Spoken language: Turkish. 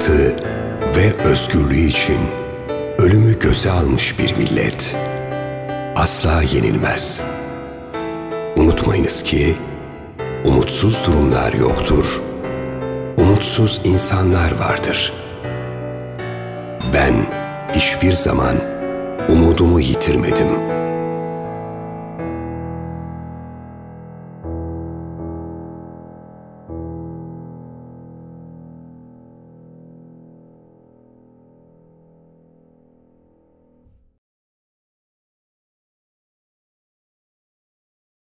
hayatı ve özgürlüğü için ölümü göze almış bir millet. Asla yenilmez. Unutmayınız ki umutsuz durumlar yoktur, umutsuz insanlar vardır. Ben hiçbir zaman umudumu yitirmedim.